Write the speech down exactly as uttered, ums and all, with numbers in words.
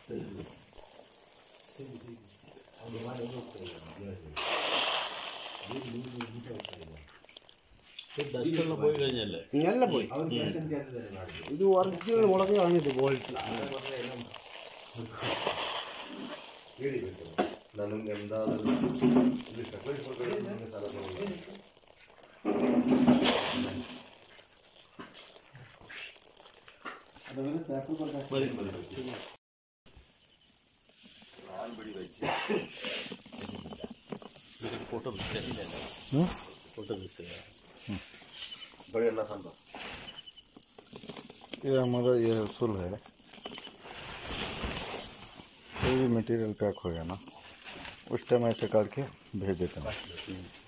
പോയി കഴിഞ്ഞല്ലേ നല്ല പോയി. ഇത് ഒറിജിനൽ മുളകാണ്. ഇത് ബോൾട്ട് ನನಗೆ फोटो फोटो बढ़िया ना खाना। ये हमारा ये उसूल है, कोई भी मटेरियल पैक हो गया ना उस टाइम ऐसे करके भेज देते हैं।